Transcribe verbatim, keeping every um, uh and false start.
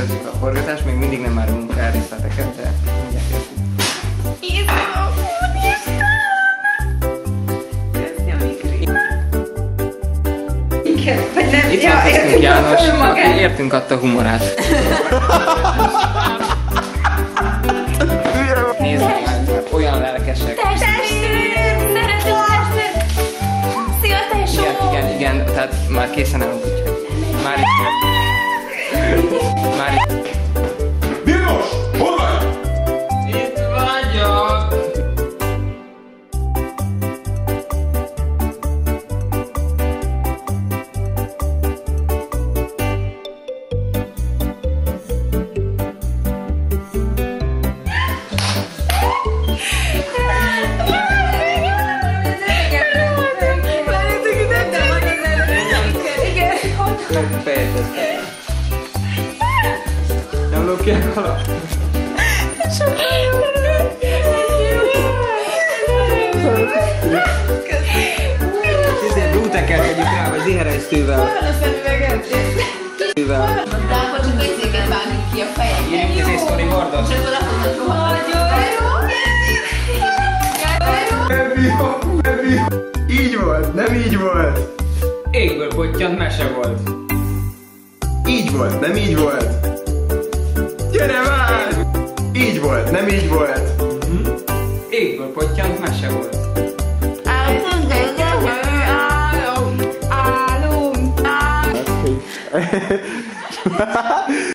Folytatjuk a forgatást, még mindig nem árulunk el részleteket, de mindjárt kezdjük. Itt van köztünk János, aki értünk adta humorát. Nézd meg, olyan lelkesek. Testvér! Szeretünk testvér! Szia tesó! Igen, igen, igen, tehát már készen állunk, úgyhogy már itt. Már itt. Vilmos! Hol vagy? Itt vagyok! Nem lók ki a kala? Rútekkel tegyük rá, vagy zihereztővel. Hol van a szemüveget? Tővel. De akkor csak érzéket vágjuk ki a fejekkel. Írjunk egy storyboardot. És akkor akkor rohadt jó. Nem bírom, nem bírom. Így volt, nem így volt. Égből pottyant mese volt. Így volt, nem így volt. Gyere már! Így volt, nem így volt. Égből pottyant mese volt. Állunk, állunk, állunk, állunk.